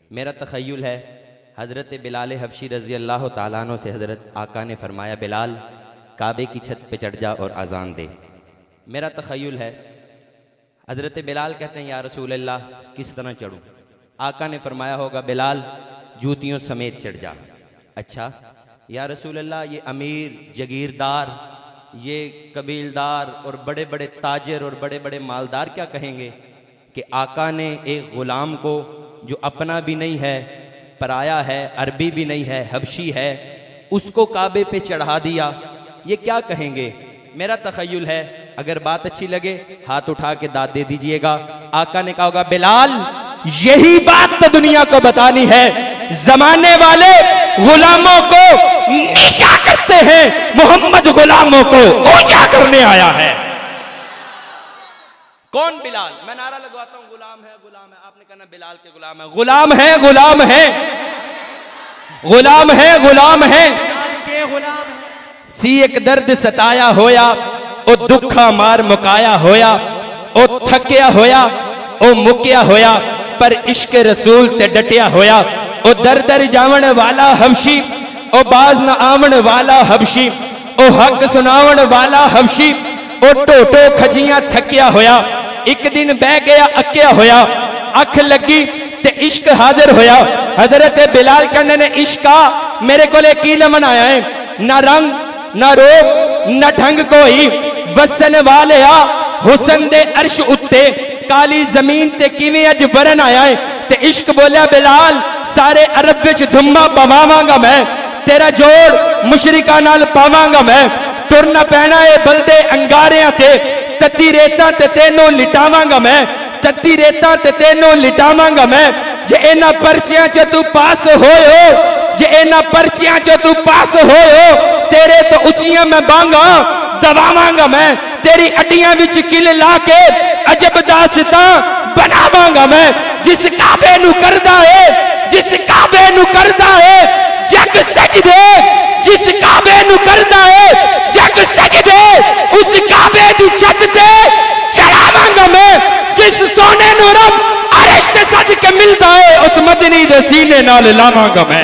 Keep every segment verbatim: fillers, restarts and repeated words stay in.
मेरा तख़य्युल है हज़रत बिलाल हबशी रज़ी अल्लाह ताला अन्हु से हज़रत आका ने फरमाया, बिलाल काबे की छत पे चढ़ जा और अजान दे। मेरा तख़य्युल है हज़रत बिलाल कहते हैं, या रसूल अल्लाह किस तरह चढ़ूँ? आका ने फरमाया होगा, बिलाल जूतियों समेत चढ़ जा। अच्छा या रसूल अल्लाह, ये अमीर जगीरदार, ये कबीलदार और बड़े बड़े ताजिर और बड़े बड़े मालदार क्या कहेंगे कि आका ने एक ग़ुलाम को जो अपना भी नहीं है, पराया है, अरबी भी नहीं है, हबशी है, उसको काबे पे चढ़ा दिया, ये क्या कहेंगे? मेरा तख़य्युल है अगर बात अच्छी लगे हाथ उठा के दाद दे दीजिएगा। आका ने कहा होगा, बिलाल यही बात तो दुनिया को बतानी है, जमाने वाले गुलामों को नीचा करते हैं, मोहम्मद गुलामों को ऊंचा करने आया है। कौन बिलाल? मैं नारा लगवाता हूं, गुलाम है गुलाम है, आपने कहना बिलाल के गुलाम है। गुलाम है गुलाम है गुलाम है गुलाम है के गुलाम है। सी एक दर्द सताया होया, ओ दुखा मार मुकाया होया, ओ थकिया होया, ओ मुकिया होया, पर इश्क रसूल ते डटिया होया। ओ दर दर जावन वाला हबशी, ओ बाज न आवन वाला हबशी, ओ हक सुनावन वाला हबशी, ओ टोटो खजियां थकिया होया। एक दिन बह गया अकिया होया, अख लगी ते इश्क हाजिर होया। हजरत बिलाल कहने ने, इश्का मेरे को की लमन आया है, ना रंग ना रूप ना ढंग कोई, वसन वाले आ हुसन दे अर्श उत्ते, काली जमीन ते किवें अज वरन आया है। ते इश्क बोलिया, बिलाल सारे अरब विच धुम्मा पवावांगा मैं, तेरा जोड़ मुशरिका नाल पावांगा मैं, टुरना पैना है बलदे अंगारियां ते, तत्ती रेता ते तेनों लिटावांगा मैं, तत्ती रेता ते तेनों लिटावांगा मैं। जे इन्हां पर्चियां च तू पास होए हो, जे इन्हां पर्चियां च तू पास होए हो, तेरे तो उचियां मैं बांगा दबावांगा मैं, तेरी अड्डियां विच किल ला के अजब दास्तां बनावांगा मैं। जिस काबे नू करदा है, जिस काबे नू करदा है जग सजदे, जिस काबे नू करदा है जग सजदे, उस काबे दी छत ते चढ़ावांगा मैं। जिस सोने नू रब अरश ते सज के मिलदा है, उस मदनी दे सीने नाल लावांगा मैं।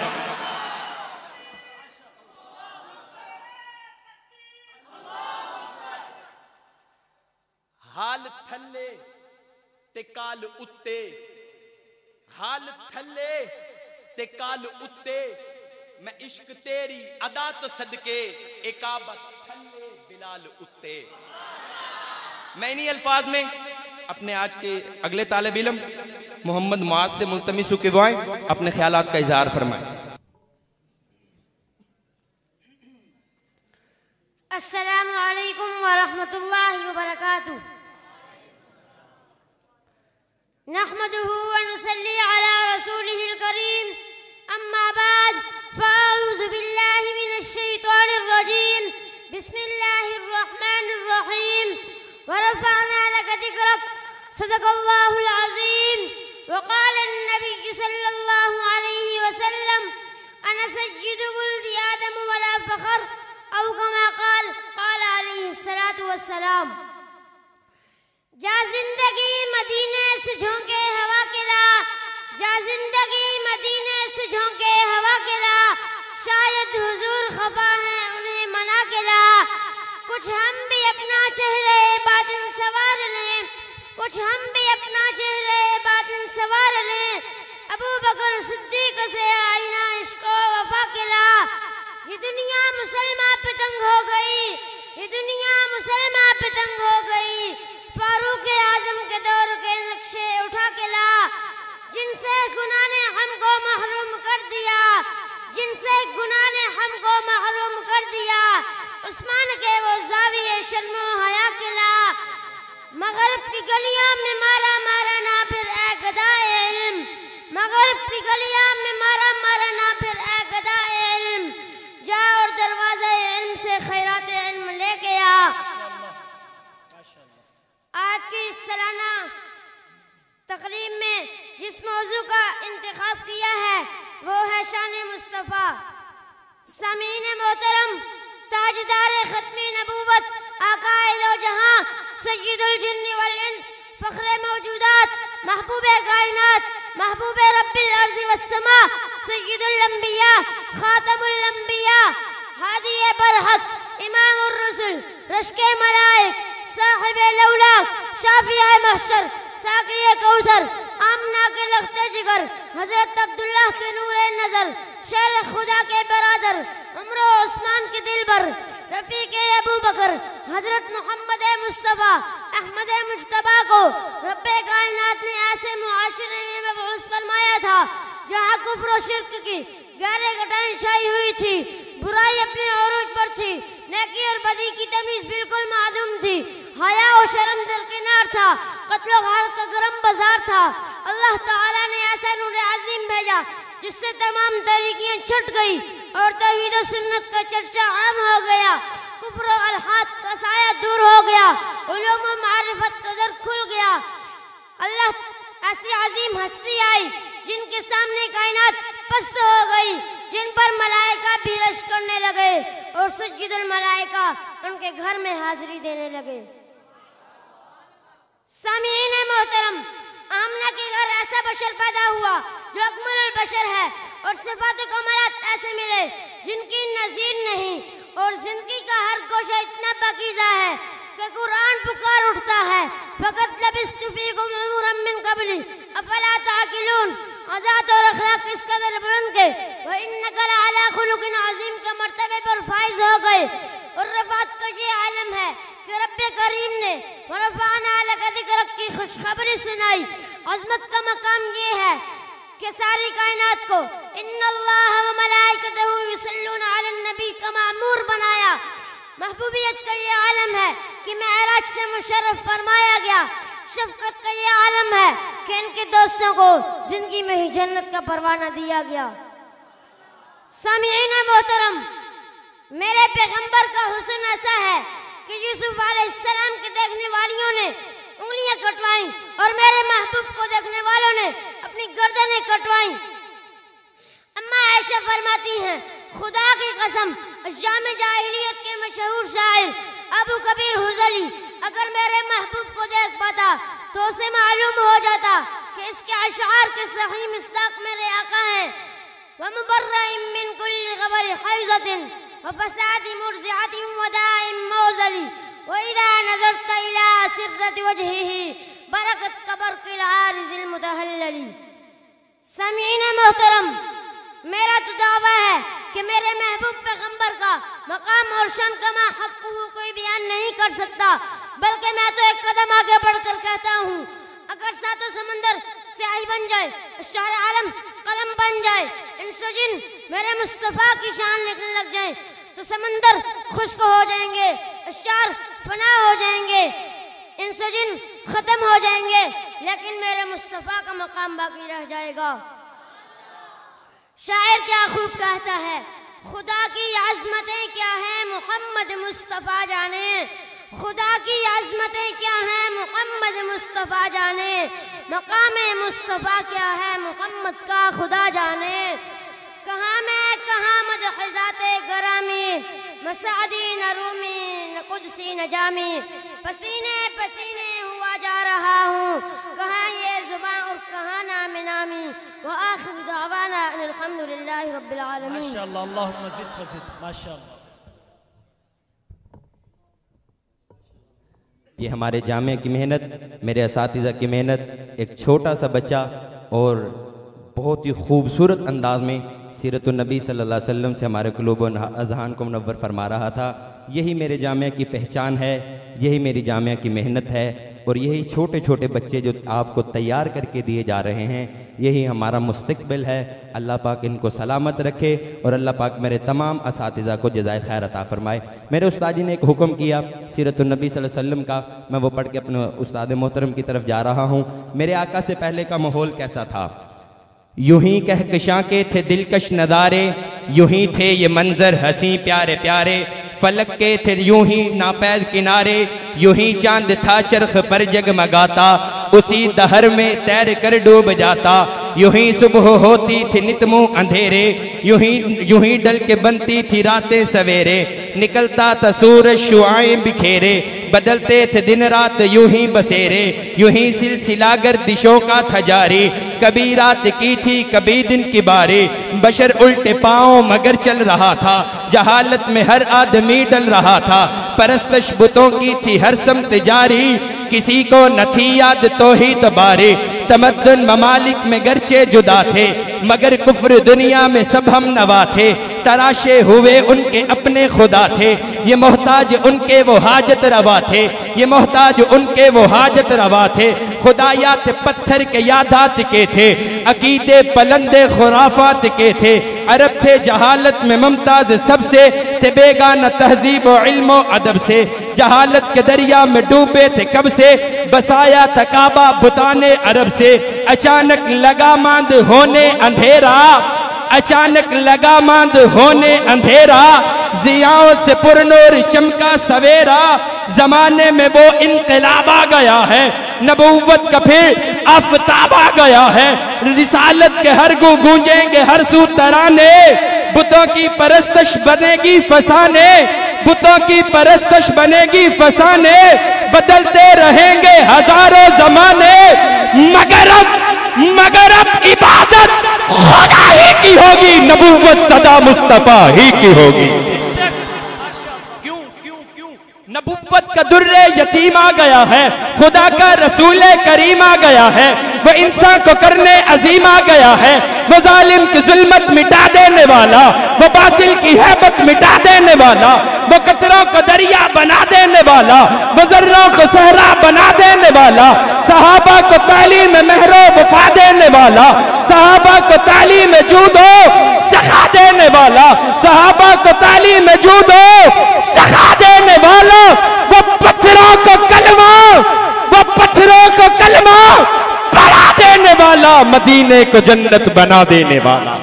हाल थल्ले ते काल उत्ते, हाल थल्ले ते काल उत्ते, मैं इश्क तेरी अदा तो सदके, एकाबत थल्ले बिलाल उत्ते। मैं इन्हीं अल्फाज में अपने आज के अगले तालिब इल्म मोहम्मद मुआज से मुल्तमिस के दुआएं अपने ख्यालात का इजहार फरमाएं। अस्सलामु अलैकुम व रहमतुल्लाहि व बरकातुहू। नहमदुहु व नुसल्ली अला रसूलिहिल करीम, अम्मा बाद, फ़अऊज़ु बिल्लाहि मिनश शैतानिर रजीम, बिस्मिल्लाहिर रहमानिर रहीम। व रफ़अना लका ज़िक्रक, सदक़ल्लाहुल अज़ीम। व क़ाल अन्नबी सल्लल्लाहु अलैहि वसल्लम, अना सय्यिदु वुल्दी आदम वला फ़ख़्र, औ कमा क़ाल क़ाल अलैहिस्सलातु वस्सलाम। जा जिंदगी मदीने से झोंके हवा के ला, जा जिंदगी मदीने से झोंके हवा के ला, शायद हुजूर खफा हैं उन्हें मना के ला। कुछ हम भी अपना चेहरे बातिन सवार लें, कुछ हम भी अपना चेहरे बातिन सवार लें, अबू बकर सिद्दीक से आईना इश्क वफा के ला। ये दुनिया मुसलमान पे तंग हो गई, ये दुनिया मुसलमान पे तंग हो गई, फारूक आजम के दौर के नक्शे उठा के ला। जिनसे गुनाह ने हमको महरूम कर दिया, जिनसे गुनाह ने हमको महरूम कर दिया, उस्मान के वो ज़ाविये शर्मो हया के ला। मगरिब की गलियां में मारा मारा ना फिर ए गदाए इल्म, मगरिब की गलियां में मारा मारा ना फिर ए गदाए इल्म, जा और दरवाज़े इल्म से खैरात इल्म लेके आ। आज की इस सालाना तकरीब में जिस मौजू का इंतखाब किया है वो है शान मुस्तफ़ा। सामीन मोहतरम, ताजदार खत्मी नबूवत, आकाए दो जहां, सय्यदुल जिन्न वल इंस, फ़ख्रे मौजूदात, महबूबे कायनात, महबूबे रब्बिल अर्ज़ वस्समा सय्यिदुल अंबिया खातमुल अंबिया हादिए बरहक इमामुर रसूल रश्के मलाइक साहिबे लौलाक शाफिए महशर साक़िए कौसर आमना के लख्ते जिगर हजरत अब्दुल्लाह के नूरे नजर शेर खुदा के बरादर उमर उस्मान के दिलबर रफीक अबू बकर हजरत मोहम्मद मुस्तफ़ा अहमद मुज्तबा को रब्बे कायनात ने ऐसे मुआशरे में मबऊस फरमाया था जहाँ कुफ्र और शिर्क की गहरे घटाएं छाई हुई थी, बुराई अपने औरोज पर थी, नेकी और बदी की तमीज बिल्कुल मादूम थी, हया और शर्म दरकिनार था, कत्ल और गारत का गरम बाजार था। अल्लाह ताला ने ऐसा नूर अजीम भेजा जिससे तमाम तरीकियां छट गई और तौहीद और सुन्नत का चर्चा आम हो गया, कुफ्र और अलहाद का साया दूर हो गया, उलूम और मारिफत का दर खुल गया। अल्लाह ऐसी अजीम हस्ती आई जिनके सामने कायनात पस्त हो गई, जिन पर मलाइका भी रश करने लगे और सज्जिदुल मलाइका उनके घर में हाजिरी देने लगे। सामीन मोहतरम, आमना के घर ऐसा बशर पैदा हुआ जो अकमल बशर है और सिफात कमालात ऐसे मिले जिनकी नजीर नहीं, और जिंदगी का हर गोशा इतना पाकीज़ा है कि कुरान पुकार उठता है, फ़क़त लबिस्तु फ़ीकुम उमरन मिन क़ब्ली अफ़ला ताक़िलून। अदात और अखलाक इस कदर बुलंद के व इन्नका लअला खुलुक़िन अज़ीम के मर्तबे पर फाइज हो गए। और रफ़ात का ये आलम है कि रब्बे करीम ने व रफ़अना लका ज़िक्रक की खुशखबरी सुनाई। अज़मत का मकाम ये है कि सारी कायनात को इन्नल्लाह व मलाइकतहु युसल्लूना अलन नबी का मामूर बनाया। महबूबियत का ये आलम है कि मेराज से मुशर्रफ फरमाया गया। शफकत का ये आलम है कि इनके दोस्तों को जिंदगी में ही जन्नत का परवाना दिया गया। सामीईन मोहतरम, मेरे पैगंबर का हुस्न ऐसा है कि यूसुफ अलैहिस्सलाम के देखने वालियों ने उंगलियां कटवाई और मेरे महबूब को देखने वालों ने अपनी गर्दनें कटवाई। अम्मा आयशा फरमाती हैं, खुदा की कसम, अय्याम जाहिलियत के मशहूर शायर अबू कबीर हुज़ली अगर मेरे महबूब को देख पाता तो उसे मालूम हो जाता कि इसके अशार के सही मिस्दाक मेरे आका हैं। व मुबर्रइन मिन कुल्ली ग़बर हैज़तिन व फसाद मुर्ज़िअतिन व दाइम मौज़ली व इज़ा नज़रत इला सिर्रत वजहिही बरकत कबरकिल आरिज़िल मुतहल्लली। सामीईन मोहतरम, मेरा तो दावा है कि मेरे महबूब पैगंबर का मकाम और शान कमा हक़्क़ुहु कोई बयान नहीं कर सकता, बल्कि मैं तो एक कदम आगे बढ़कर कहता हूँ, अगर सातों समंदर स्याही बन जाए, शार आलम कलम बन जाए, इंसो जिन मेरे मुस्तफ़ा की शान लिखने लग जाए तो समंदर खुश्क हो जाएंगे, शार फना हो जाएंगे, इंसो जिन खत्म हो जाएंगे, लेकिन मेरे मुस्तफ़ा का मकाम बाकी रह जाएगा। शायर क्या खूब कहता है, खुदा की अज़मतें क्या हैं मोहम्मद मुस्तफ़ा जाने, खुदा की अज़मतें क्या हैं मोहम्मद मुस्तफ़ा जाने, मकाम मुस्तफ़ा क्या है मोहम्मद का खुदा जाने। कहाँ मैं कहाँ मदहिज़ाते गरामी, मसादी न रूमी न कुदसी न जामी, पसीने पसीने हुआ जा रहा हूँ, कहाँ ये ज़ुबान और कहाँ नाम नामी। व आखिर दावाना अल्हम्दुलिल्लाहि रब्बिल आलमीन। माशाअल्लाह, अल्लाहुम्मा ज़िद फ़ज़िद। माशाअल्लाह। ये हमारे जामिया की मेहनत, मेरे असातिज़ा की मेहनत, एक छोटा सा बच्चा और बहुत ही खूबसूरत अंदाज में सीरतुन नबी सल्लल्लाहु अलैहि वसल्लम से हमारे क़ुलूब और अज़हान को मुनव्वर फरमा रहा था। यही मेरे जामिया की पहचान है, यही मेरी जामिया की मेहनत है, और यही छोटे छोटे बच्चे जो आपको तैयार करके दिए जा रहे हैं, यही हमारा मुस्तक़बिल है। अल्लाह पाक इनको सलामत रखे और अल्लाह पाक मेरे तमाम असातिज़ा को जज़ाए खैर अता फरमाए। मेरे उस्ताद जी ने एक हुक्म किया सीरतुन नबी सल्लल्लाहु अलैहि वसल्लम का, मैं वो पढ़ के अपने उस्ताद मोहतरम की तरफ जा रहा हूँ। मेरे आका से पहले का माहौल कैसा था? यूं ही कहकशां के थे दिलकश नज़ारे, यूं ही थे ये मंजर हंसी प्यारे प्यारे, फलक के थे यूं ही नापैद किनारे, यूं ही चांद था चरख पर जगमगाता, उसी दहर में तैर कर डूब जाता। यूं ही सुबह होती थी नितमो अंधेरे, यूं ही यूं ही डल के बनती थी रातें सवेरे, निकलता था सूरज शुआएं बिखेरे, बदलते थे दिन रात यूं ही बसेरे, यूं ही सिलसिला गर्दिशों का था जारी, कभी रात की थी कभी दिन की बारी, बशर उल्टे पांव मगर चल रहा था, जहालत में हर आदमी डल रहा था, परस्तश बुतों की थी हर समत जारी, किसी को न थी याद तो ही तबारी, तमद्दुन ममालिक में गर्चे जुदा थे, मगर कुफ्र दुनिया में सब हम नवा थे, तराशे हुए उनके अपने खुदा थे, ये मोहताज उनके वो हाजत रवा थे, ये मोहताज उनके वो हाजत रवा थे, खुदायात पत्थर के यादात के थे, अकीदे पलंदे खुराफात के थे, अरब थे जहालत में मुमताज सबसे, थे बेगाना तहजीब व इल्म व अदब से, जहालत के दरिया में डूबे थे कब से, बसाया था काबा बुताने अरब से, अचानक लगा मांद होने अंधेरा, अचानक लगा मांद होने अंधेरा, जियाओं से पुरनूर चमका सवेरा, जमाने में वो इनकलाब आ गया है, नबूवत का फिर आफताब आ गया है, रिसालत के हर गू गूंजेंगे हर सू तराने, बुतों की परस्तश बनेगी फसाने, बुतों की परस्तश बनेगी फसाने, बदलते रहेंगे हजारों जमाने, मगर अब मगर अब इबादत खुदा ही की होगी, नबूवत सदा मुस्तफा ही की होगी। क्यों क्यों क्यों नबूवत का दुर्रे यतीम आ गया है, खुदा का रसूल करीम आ गया है, वो इंसान को करने अजीम आ गया है, वो जालिम की जुल्मत मिटा देने वाला, वो बातिल की हैबत मिटा देने वाला, वो कतरों को दरिया बना देने वाला, वो जर्रों को सहरा बना देने वाला, सहाबा को तालीम महरो वफा देने वाला, सहाबा को तालीम जूदो सखा देने वाला, सहाबा को तालीम जूदो सखा देने वाला, वो पत्थरों को कलमा वो पत्थरों को कलमा पढ़ा देने वाला, मदीने को जन्नत बना देने वाला।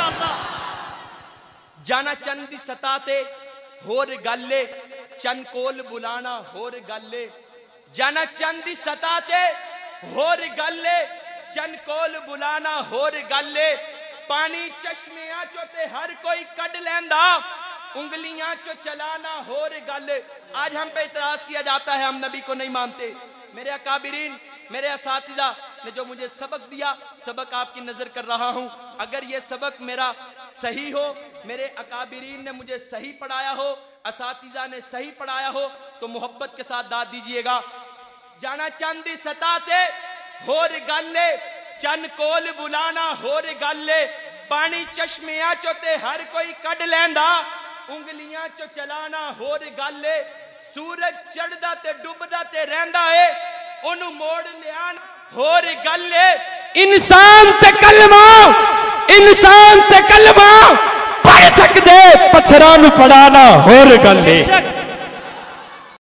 जाना चंद सताते होर गल्ले, चंद कोल बुलाना होर गल्ले, जाना चंद सताते होर गल्ले, चंद कोल बुलाना होर गल्ले, पानी चश्मियां चोते हर कोई कड लेंदा, उंगलियां चो चलाना होर गल्ले। आज हम पे इतराज किया जाता है हम नबी को नहीं मानते। मेरे अकाबिरीन, मेरे असातिज़ा ने जो मुझे सबक दिया, सबक आपकी नजर कर रहा हूं, अगर ये सबक मेरा सही हो, मेरे अकाबिरीन ने मुझे सही पढ़ाया हो, असातिज़ा ने सही पढ़ाया हो, तो मोहब्बत के साथ दाद दीजिएगा। जाना चंद सताते होर गल्ले, चन कोल बुलाना होर गल्ले, पानी चश्मियां चोते हर कोई कड लेंदा, उंगलियां चो चलाना होर गल्ले, सूरज चढ़दा ते डुबदा ते रहंदा है, ओनू मोड़ लियान होर गल्ले। इंसान ते कलमा इंसान ते कलमा पढ़ सकदे, पत्थरां नू पढ़ाना होर गल्ले।